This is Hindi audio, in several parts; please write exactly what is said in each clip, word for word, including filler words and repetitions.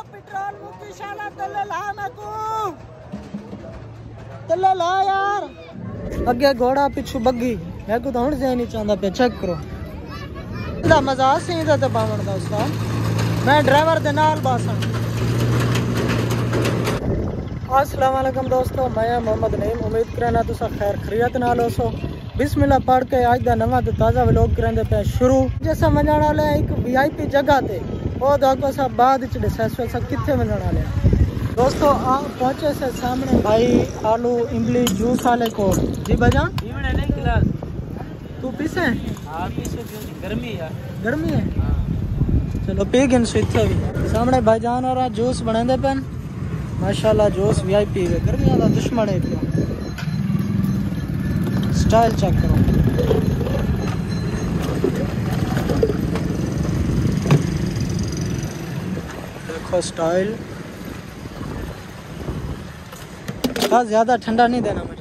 पेट्रोल मुक्ति शाला तले ला मैं को तले ला यार अगे घोड़ा पिछू बग्गी मैं को तो हुण जाई नहीं चाहंदा पे चेक करो दा मजा सी दा ते बावण दा उस्ताद मैं ड्राइवर दे नाल बासन। अस्सलाम वालेकुम दोस्तों मैं मोहम्मद नईम उम्मीद करना तुसा खैर खैरियत नाल हो सो। बिस्मिल्लाह पढ़ के आज दा नवा ते ताज़ा व्लॉग करंदे पे शुरू। जैसा वजण वाले एक वीआईपी जगह ते ओ देखो सब बाद च दस्या सब किथे वजण वाले दोस्तों। आ पहुंचे से सामने भाई आलू इमली जूस वाले को जी बजा इमने नहीं गिलास तू पीसे हां पीसे गर्मी है गर्मी है हां चलो पी गिन सुथे भी सामने भाईजान और जूस बनांदे पेन माशाल्लाह जूस वीआईपी है गर्मियां दा दुश्मन है पियो स्टाइल चेक करो देखो स्टाइल का ज्यादा ठंडा नहीं देना मुझे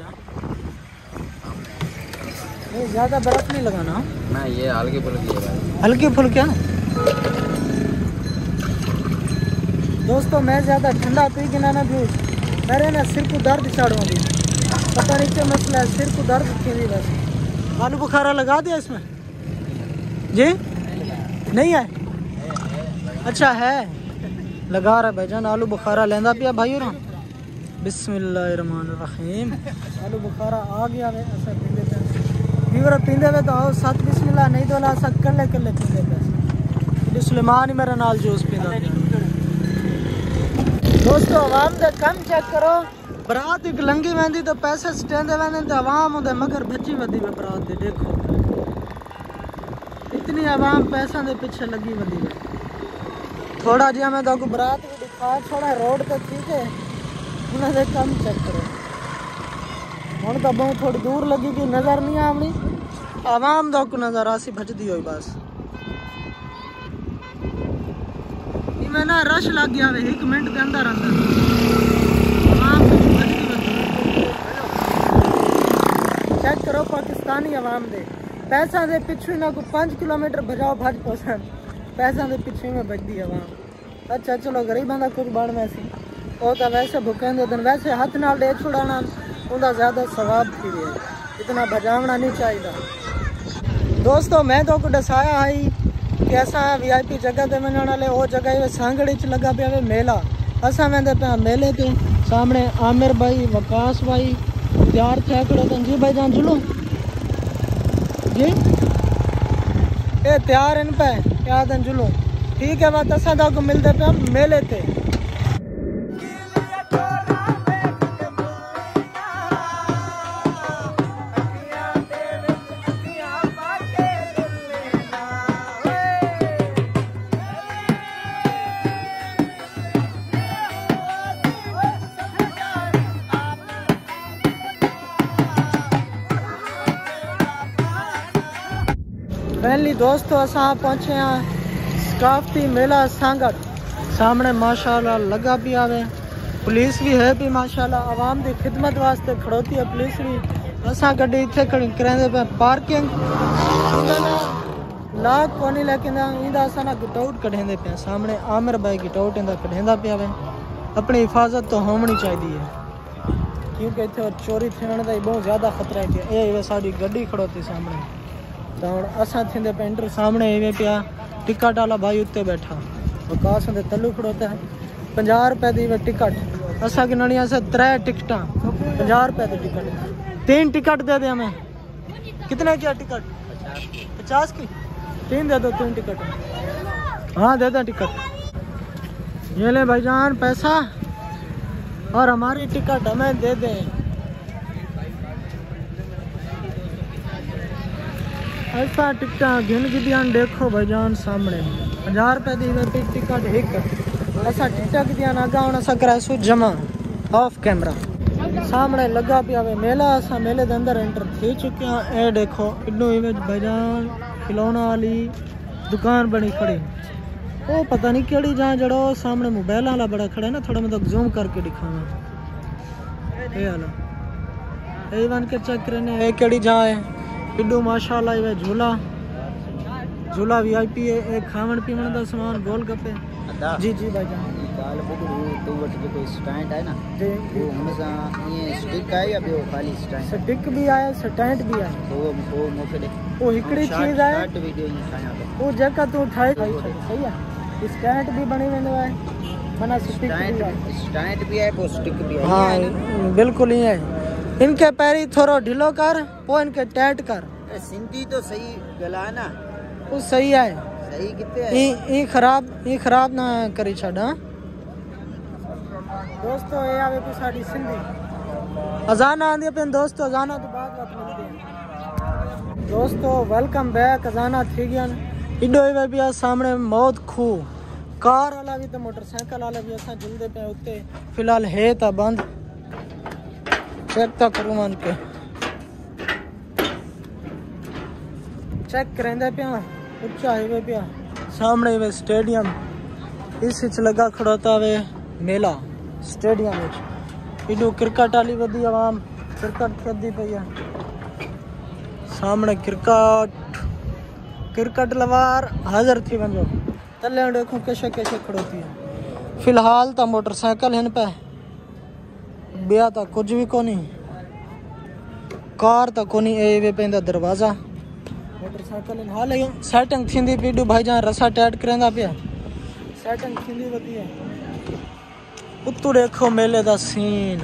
ये ज्यादा बर्फ नहीं लगाना ना ये हल्की फुल्की है भाई हल्की फुल्की है दोस्तों। मैं ज्यादा ठंडा पी गिना ना जूस मेरे ना सिर को दर्द छाड़ूंगी पता नहीं क्या मसला है सिर को दर्द क्यों बस। आलू बुखारा लगा दिया इसमें जी नहीं है अच्छा है लगा रहा भाईजान आलू बुखारा लेंदा पिया भाई और बिस्मिल्लाहिर्रहमानिर्रहीम आलू बुखारा आ गया वे ऐसा पींदे पे वीवर पींदे वे तो आओ साथ बिस्मिल्लाह नहीं तो ला सा कल्ले कल्ले पींदे पे ये सुलेमान ही मेरे नाल जूस पींदा दोस्तों। आवाम दे कम चेक करो बरात एक लंगी वेंदी तो पैसे स्टेंदे वेंदे तो आवाम उदे मगर भजी वदी वे बरात दे देखो इतनी आवाम पैसा दे पीछे लगी वदी वे। थोड़ा जिहा मैं तो बरात भी दिखा थोड़ा रोड तक ठीक है उन्हें से कम चेक करो हुण तो बहुत थोड़ी दूर लगी कि नजर नहीं आवनी आवाम दो को नजर आसी भजदी होई बस इमें ना रश लग गया वे एक मिनट के अंदर अंदर आवाम चेक करो पाकिस्तानी आवाम दे पैसा दे पिछू ना को पाँच किलोमीटर भजाओ भज पहुंचन पैसा दे पिछू में बजदी आवाम। अच्छा चलो गरीबां दा कुछ बन वैसे वो तो वैसे भुखे दिन वैसे हाथ नाल दे छुड़ाना उनका ज्यादा सवाब थी है इतना बजावना नहीं चाहिए दोस्तों। मैं तो को दसाया है कि असा वीआईपी जगह ते वजण वाले वो जगह सांगड़ी च लगा पिया वे मेला असा वेंदे पे मेले ते सामने आमिर भाई वकास भाई तैयार थे खड़े थे जी भाई जान चलो जी ये तैयार इन पे क्या दिन चलो ठीक है बात असा को मिलते पे हम मेले थे। पहली दोस्तों असा पहुंचे हैं स्काफ्ती मेला सांगड़ सामने माशाल्लाह लगा भी आवे पुलिस भी है भी माशाल्लाह आवाम की खिदमत वास्ते खड़ोती है पुलिस भी असा गड्डी इतने खड़ी करेंदे पे पार्किंग लाख कोनी लेकिन इंदा असा ना गिटआउट कढेंदे पे सामने आमिर भाई गिटआउट इंदा कढेंदा पे आवे अपनी हिफाजत तो होनी चाहिए क्योंकि इतने चोरी थियण का बहुत ज्यादा खतरा है ये साड़ी गड्डी खड़ोती सामने तो हम असा थींदे पे एंटर सामने इवें पिया टिकट वाला भाई उत्ते बैठा वकास दे तलू खड़ोता है पंजाह रुपए दी वे टिकट असा गिननिया से त्रै टिकटा पंजाह रुपए की टिकट तीन टिकट दे दे हमें कितने की टिकट पचास की तीन दे दो तीन टिकट हाँ दे दे टिकट ये ले भाईजान पैसा और हमारी टिकट हमें दे दें। ऐसा टिकटा गिन गिदियान देखो भाईजान सामने पंजाह रुपए दी टिकट एक ऐसा टिकट गिदियान आगा हूँ असा करासू जमा ऑफ कैमरा सामने लगा पिया वे मेला असा मेले के अंदर एंटर थी चुके हैं। ए देखो इन्नू इमेज भाईजान खिलौना वाली दुकान बनी खड़ी वो पता नहीं केड़ी जहाँ जड़ो सामने मोबाइल वाला बड़ा खड़ा है ना थोड़ा मतलब जूम करके दिखावा ये वाला ये वन के चेक करने ये केड़ी जहाँ है पिड्डू माशाल्लाह ये झूला झूला वीआईपी है एक खावन पीवन का सामान गोल गप्पे जी जी भाईजान गाल बुगड़ू तो वट जो कोई स्टैंड है ना जी वो हमेशा ये स्टिक है या बियो खाली स्टैंड स्टिक भी आया स्टैंड भी आया तो वो वो मोके दे वो हिकड़ी चीज है शॉर्ट वीडियो ही ठाया वो जगह तू ठाई सही है स्टैंड भी बनी वेंदो है बना स्टिक भी है स्टैंड भी है वो स्टिक भी है हां बिल्कुल ही है इनके पैरी थोड़ा ढीलो कर वो इनके टाइट कर सिंधी तो सही गला ना वो सही है सही कितने है ई ई खराब ई खराब ना करी छड़ा दोस्तों ये आवे को साडी सिंधी अजान आंदी पे दोस्तों अजाना तो बाद बात मिलदी है दोस्तों वेलकम बैक अजाना थी गया इडो वे भी सामने मौत खू कार वाला भी तो मोटरसाइकिल वाला भी असा जल्दी पे उत्ते फिलहाल है ता बंद चेक तो करूं मान के चेक करेंदे पे उच्चा हाईवे पे सामने वे स्टेडियम इस विच लगा खड़ोता वे मेला स्टेडियम विच इडू क्रिकेट वाली वदी आवाम क्रिकेट खेलदी पई है सामने क्रिकेट क्रिकेट लवार हाजिर थी वंजो तले देखो कैसे कैसे खड़ोती है फिलहाल तो मोटरसाइकिल हिन पे बिया तो कुछ भी कोनी कार तो कोनी ए वे पेंदा दरवाजा मोटरसाइकिल हाल सेटिंग थींदी पीडू भाईजान रसा टाइट करेंदा पिया सेटिंग थींदी वदी है उतु देखो मेले दा सीन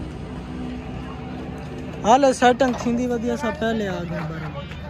हाल सेटिंग थींदी वदी सा पहले आ गए बार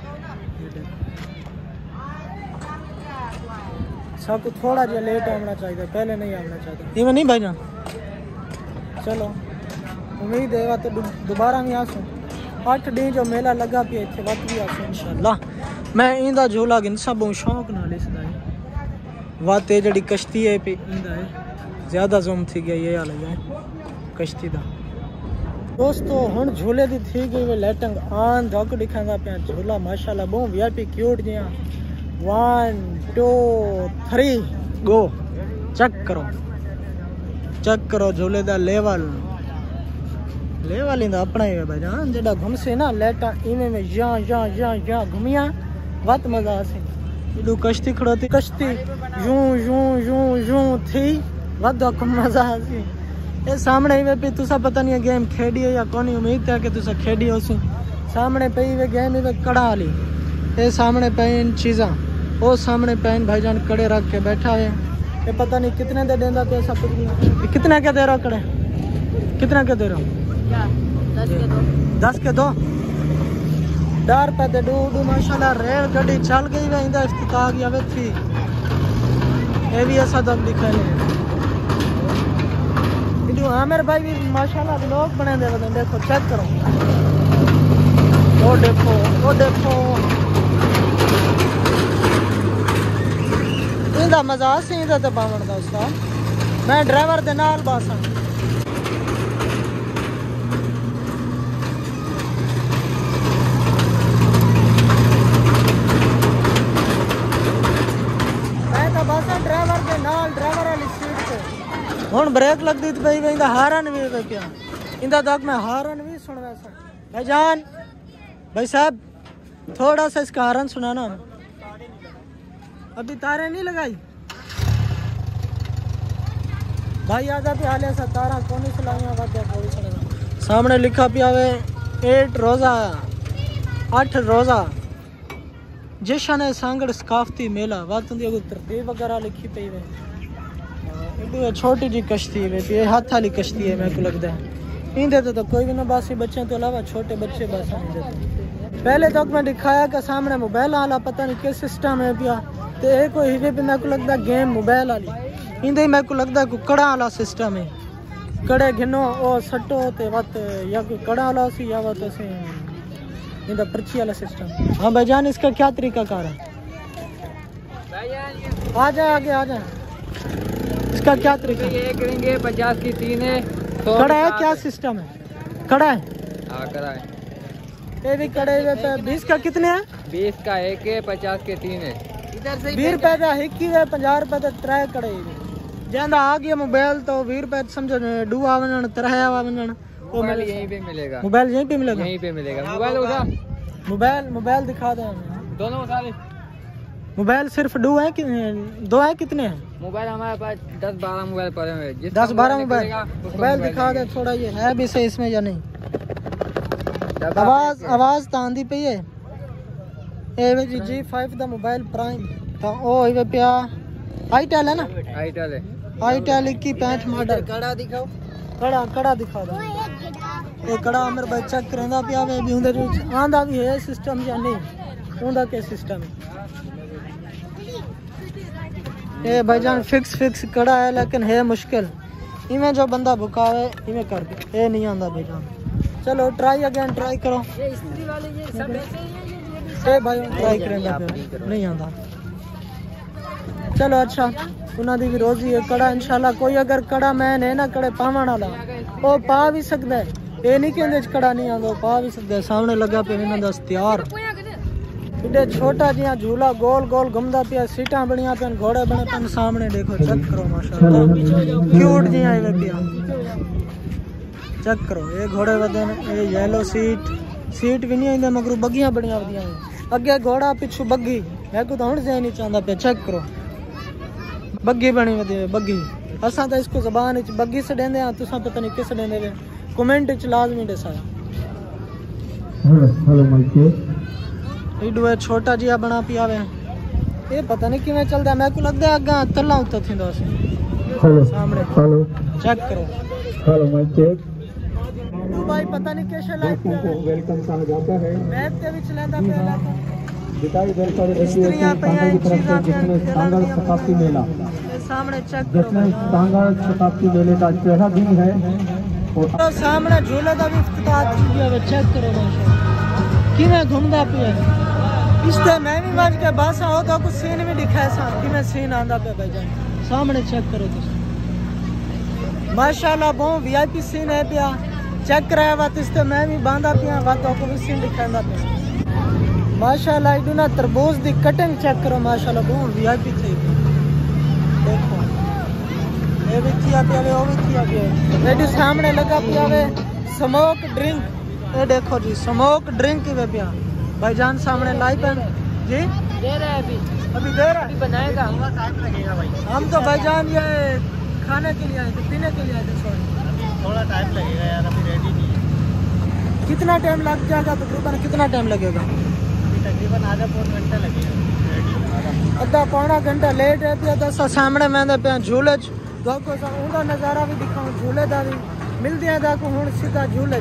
सब थोड़ा जिहा लेट आना चाहिए पहले नहीं आना चाहिए इवन नहीं भाईजान चलो उम्मीद है तो दोबारा भी आसूं अठ डी जो मेला लगा पिया इतने वक्त भी आसूं इंशाल्लाह मैं इंदा झूला गिन सब शौक नाल इसदा है वात ये जड़ी कश्ती है पे इंदा है ज्यादा जूम थी गया ये वाला है कश्ती दा दोस्तों हुन झूले दी थी गई वे लाइटिंग आन धक दिखांदा पिया झूला माशाल्लाह बहुत वीआईपी क्यूट जिया one two three go check करो चेक करो झूले दा लेवल लेवल इंदा अपना ही है भाईजान जेड़ा घुमसे ना लाइटा इने में या या या या घुमिया वत मजा आसे इडू कश्ती खड़ोती कश्ती यूं यूं यूं यूं थी वत मजा आसी ये सामने ही पे तुसा पता नहीं गेम खेडी है या कोनी उम्मीद है कि तुसा खेडी होसु सामने पे वे गेम वे कड़ा वाली ये सामने पे इन चीज़ा वो सामने पे भाईजान कड़े रख के बैठा है ये पता नहीं कितने दे देंदा तो ऐसा कुछ नहीं कितना क्या दे रहा कड़े कितना क्या दे रहा क्या दस के दो दस के दो डर पे दे डू डू माशाल्लाह रेल गाड़ी चल गई वे इंदा इफ्तिताह की आवे थी ये भी ऐसा दम दिखाने इडू आमिर भाई भी माशाल्लाह व्लॉग बना दे बदन देखो चेक करो वो देखो वो देखो इंदा मजा सी इंदा ते पावण दा उस्ताद मैं ड्राइवर दे नाल बासा ड्राइवर के नाल ड्राइवर वाली सीट पे हुन ब्रेक लग दी पई वेंदा हारन भी वे पिया इंदा तक मैं हारन भी सुनदा सा भाईजान भाई साहब थोड़ा सा इसका हारन सुनाना अभी तारे नहीं लगाई भाई आजा पे हाले सा तारा कोनी चलाइया वाद्या कोई सुनदा सामने लिखा पिया वे एट रोजा आठ रोजा जशन सांगड़ सकाफती मेला बात तरतीब वगैरह लिखी पई वे छोटी जी कश्ती है ये हाथ वाली कश्ती है मेरे को लगता है इंदे तो, तो कोई भी ना बासी बच्चों तो अलावा छोटे बच्चे बस पहले तक मैं दिखाया कि सामने मोबाइल वाला पता नहीं किस सिस्टम है पिया तो ये कोई हिवे पे मेरे को लगता गेम मोबाइल वाली इंदे मेरे को लगता कोई कड़ा वाला सिस्टम है कड़े घिनो और सट्टो ते वत या कोई कड़ा वाला सी या वत से इंदा पर्ची वाला सिस्टम हाँ भाईजान इसका क्या तरीका कार है आ जा आगे आ जा इसका क्या तरीका ये करेंगे पचास की तीन है कड़ा है क्या सिस्टम है कड़ा है हाँ कड़ा है ये भी कड़े हुए पे बीस का कितने हैं बीस का एक है पचास के तीन है इधर से बीस रुपए का एक ही है पचास रुपए का त्रै कड़े ज्यादा आ गया मोबाइल तो बीस रुपए समझो डूआ वजन त्रै वजन वो यहीं पे मिलेगा मोबाइल यहीं पे मिलेगा यहीं पे मिलेगा मोबाइल उठा मोबाइल मोबाइल दिखा दे दोनों उठा ले मोबाइल सिर्फ दो है कि दो है, कितने हैं? मोबाइल हमारे पास दस बारह मोबाइल पड़े हुए हैं। दस बारह मोबाइल मोबाइल दिखा दे थोड़ा, ये है भी सही इसमें या नहीं? आवाज आवाज तो आंदी पई है। ए जी जी फाइव दा मोबाइल प्राइम तो ओ इवे पिया आईटेल है ना? आईटेल है, आईटेल इक्की पैंठ मॉडल। कड़ा दिखाओ, कड़ा कड़ा दिखा दो। ये कड़ा मेरे भाई चेक करंदा पिया वे भी उंदे विच आंदा भी है सिस्टम या नहीं, उंदा के सिस्टम है। ये भाईजान फिक्स फिक्स कड़ा है लेकिन है मुश्किल, इवें जो बंदा भुकावे इवें कर दे, ये नहीं आंदा भाईजान। चलो ट्राई अगेन ट्राई करो। ये स्त्री वाले ये सब ऐसे ही हैं, ये ए भाई ट्राई करेंगे फिर नहीं आंदा। चलो अच्छा उन्हां दी भी रोजी है कड़ा इंशाल्लाह। कोई अगर कड़ा मैन है ना कड़े पावण वाला ओ पा भी सकदा है, ये नहीं कहंदे कड़ा नहीं आंदा, पा भी सकदा है। सामने लगा पे इन्हां दा इख्तियार इधे छोटा जिहा झूला गोल गोल घूमदा पिया, सीटां बणिया पे, घोड़े बने पे सामने देखो, चेक करो माशाल्लाह क्यूट जिहा आवे पिया, चेक करो। ये घोड़े वदन, ये येलो सीट सीट भी नहीं आंदा मगर बग्गियां बणिया वदियां अगे घोड़ा पिछू बग्गी, मैं को तो हुण जे नहीं चाहंदा पे। चेक करो बग्गी बनी वदी बग्गी, असां तो इसको ज़बान विच बग्गी सडेंदे हां, तुसां पता नहीं किस सडेंदे वे, कमेंट विच लाजमी दसाया। हेलो माइके इडो है छोटा जिहा बना पिया वे, ये पता नहीं किवें चलदा, मैं को लगदा अगा तला उत थिंदा सी। हेलो सामने हेलो चेक करो। हेलो माइके तू भाई पता नहीं कैसे लाइफ को वेलकम कहा जाता है। मैप के विच लेंदा पे लेकिन दिखाई दे रहा है एसोसिएशन सांगल की तरफ से जिसमें सांगल शताब्दी मेला, सामने चेक करो जिसमें सांगल शताब्दी मेले का चौथा दिन है और तो सामने झूले का भी इफ्तिताह की गया है, चेक करो माशाल्लाह किवें घूमदा पिया। इसते मैं भी मज के बस आओ तो कुछ सीन भी दिखाए सा किवें सीन आंदा पे भाईजान, सामने चेक करो तुम माशाल्लाह बहुत वीआईपी सीन है पिया, चेक कराया बात इसते मैं भी बांधा पिया बात को भी सीन दिखांदा पे माशाल्लाह। इडू ना तरबूज दी कटिंग चेक करो माशाल्लाह बहुत वीआईपी थी, देखो ये भी किया पिया वे, वो भी किया पिया। ये सामने लगा पिया वे स्मोक ड्रिंक, ये देखो जी स्मोक ड्रिंक वे पिया भाईजान सामने लाइव है जी, दे रहा है अभी अभी दे रहा अभी है, बनाएगा। लगेगा भाई, हम तो भाईजान ये खाने के लिए आए थे, पीने के लिए आए थे, सॉरी थोड़ा टाइम लगेगा यार, अभी रेडी नहीं है। कितना टाइम लग जाएगा तकरीबन, कितना टाइम लगेगा? तकरीबन आधा पौन घंटा लगेगा, अद्धा पौना घंटा लेट है पिया। तो सामने मैं पे झूले देखो उनका नज़ारा भी दिखाऊं, झूले का भी मिलती है देखो हूँ सीधा झूले।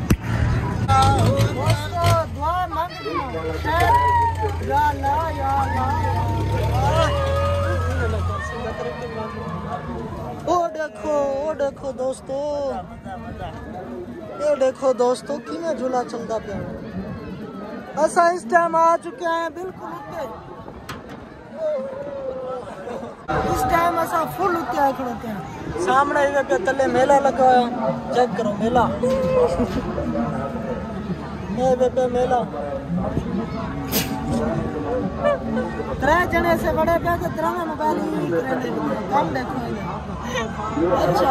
ओ देखो ओ देखो दोस्तों, ये देखो दोस्तों किवें झूला चलता पिया। असा इस टाइम आ चुके हैं बिल्कुल उत्ते, इस टाइम असा फुल उत्ते आ खड़ोते हैं। सामने ही के तले मेला लगा है, चेक करो मेला ये पे मेला त्रै जने से बड़े पे तो त्रै मोबाइल कम देखो अच्छा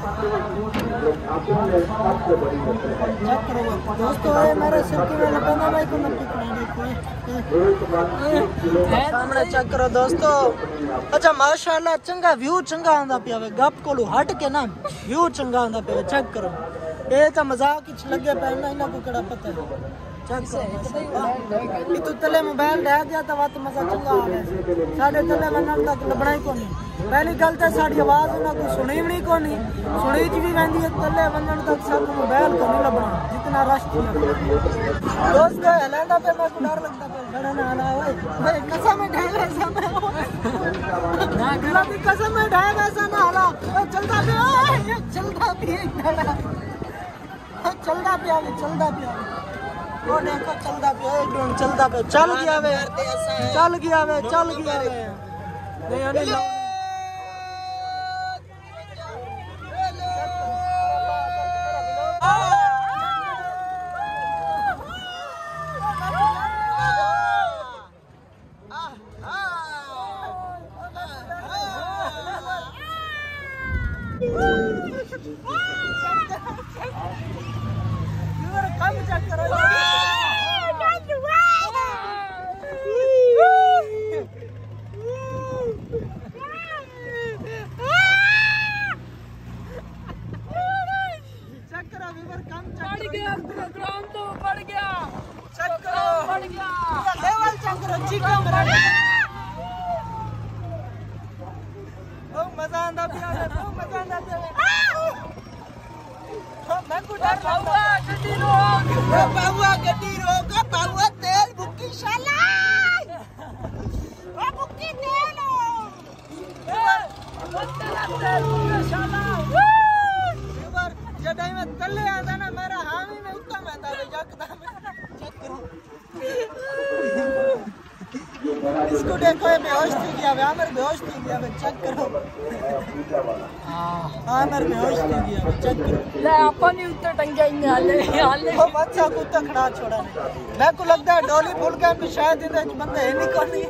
चेक करो दोस्तों। ये मेरे सिर की में लगा भाई को नंबर सामने चेक करो दोस्तों। अच्छा माशाल्लाह चंगा व्यू चंगा आंदा पिया वे, गप कोलू हट के ना व्यू चंगा आंदा पिया, चेक करो। ये तो मजाक ही लगे पे ना, इन्हां को कड़ा पता है। चेक करो तू तले मोबाइल ढह गया तो बात मजा चंगा आ गया, साढ़े तले वनन तक लबना ही कोनी। पहली गल तो साड़ी आवाज उन्हां को सुनी भी नहीं कोनी, सुनी च भी रहिंदी है, तले वनन तक सब मोबाइल को नहीं लबना जितना रश थी। दोस्त हलांदा पे मैं को डर लगता पे खड़ा ना हला ओए भाई कसम में ढह ऐसा मैं ना गला की कसम में ढह ऐसा ना हला ओए चलता पे ओए चलता भी चलता पिया चलता पिया वो देखो चलता पिया एकदम चलता पे चल गया वे चल गया वे चल गया वे नहीं नहीं चीका मरा ओ मजा आंदा पिया ओ मजा आंदा पिया मैं को डर बाबूआ गड्डी रोक ओ बाबूआ गड्डी रोक ओ बाबूआ तेल बुक्की शाला ओ बुक्की तेल ओ तेल बुक्की शाला ऊपर जडाई में तले आंदा ना मेरा हामी में उत्ता में था यकदम चेक करो इसको देखो ये बेहोश थी गया वे आमिर बेहोश थी गया वे चेक करो हां आमिर बेहोश थी गया वे चेक करो ले अपन ही उत्ते टंगे इन हाले हाले वो बच्चा कुत्ता खड़ा छोड़ा नहीं मैं को लगता है डोली भूल गया मैं शायद इधर बंदे है नहीं कोनी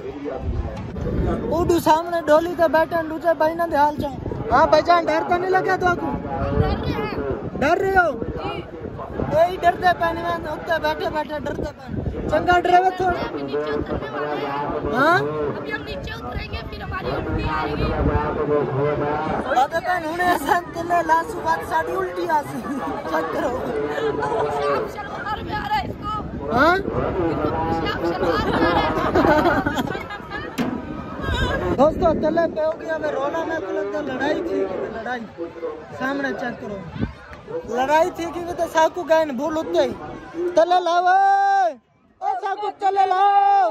उडू सामने डोली पे बैठे दूसरे भाई ना ध्यान चा हां भाईजान डर तो नहीं लगा तो आपको डर रहे हो यही डरते पानी में उत्ते बैठे बैठे डरते पानी चंगा ड्राइवर थोड़ा हाँ अभी हम नीचे उतरेंगे फिर हमारी उल्टी आएगी बातें पहन होने ऐसा तिले लासू बात साड़ी उल्टी आसी चेक करो श्याम शलवार में आ रहा है इसको हाँ श्याम शलवार में आ रहा है दोस्तों तले पे हो गया मैं रोना में को लगता लड़ाई थी लड़ाई सामने चेक करो लड़ाई थी कि तो साकू गए भूल उतने ही तले लाओ ओ साकू तले लाओ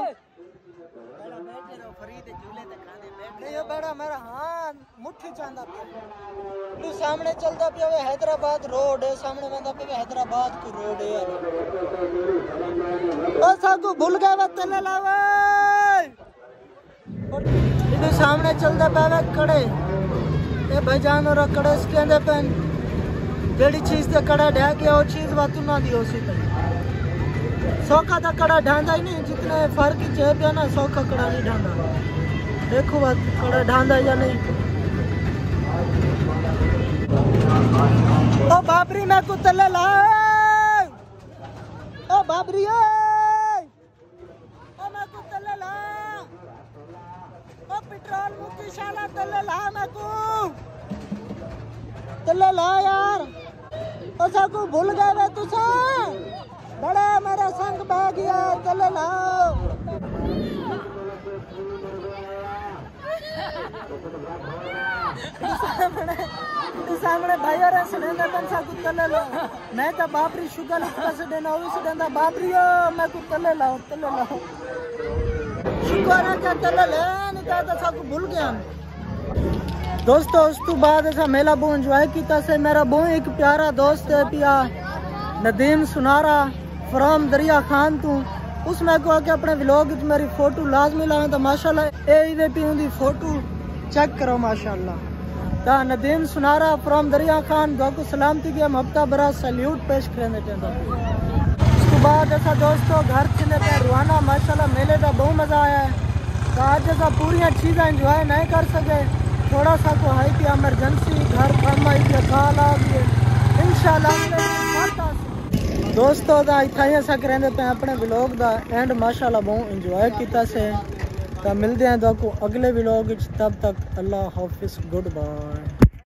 नहीं बड़ा मेरा हाँ मुट्ठी चांदा पे तू सामने चलता पे वे हैदराबाद रोड है सामने बंदा पे हैदराबाद को रोड है ओ साकू भूल गए वे तले लाओ इधर सामने चलता पे वे कड़े ये भाईजान और कड़े इसके अंदर पे जेड़ी चीज ते कड़ा ढह गया वो चीज बातू ना दी उसी तरह सौखा तो कड़ा ढांदा ही नहीं जितने फर्क ही चेप है ना सौखा कड़ा नहीं ढांदा देखो बात कड़ा ढांदा या नहीं ओ बाबरी मैं को तले ला ओ बाबरी ओ मैं को तले ला ओ पेट्रोल मुक्ति शाला तले ला मैं को तले ला यार ओ साकू भूल गए वे तुसा बड़ा मेरा संग बह गया तले लाओ सामने सामने भाई और सडेंदा तन साकू तले लो मैं तो बाबरी शुगर लिखता सडेना वो सडेंदा बाबरी ओ मैं को तले लाओ तले लाओ शुगर है क्या तले ले नहीं तो साकू भूल गया दोस्तों उस तो बाद ऐसा मेला बहुत एंजॉय किया से मेरा बहुत एक प्यारा दोस्त है पिया नदीम सुनारा फ्रॉम दरिया खान तू उसमें को के अपने व्लॉग में मेरी फोटो लाजमी लावे तो माशाल्लाह ए इधर पी उनकी फोटो चेक करो माशाल्लाह ता नदीम सुनारा फ्रॉम दरिया खान दो को सलामती की हम हफ्ता भरा सैल्यूट पेश करने चाहता उसके बाद ऐसा दोस्तों घर चले पे रुआना माशाल्लाह मेले का बहुत मजा आया है तो आज ऐसा पूरी चीज़ें एंजॉय नहीं कर सके थोड़ा सा को हाई की एमरजेंसी घर काम आई की खाल आ गई इंशाल्लाह दोस्तों दा इतना ही ऐसा करेंगे पे अपने व्लॉग दा एंड माशाल्लाह बहुत एंजॉय किया से तो मिलते हैं तो अगले व्लॉग तब तक अल्लाह हाफिज गुड बाय।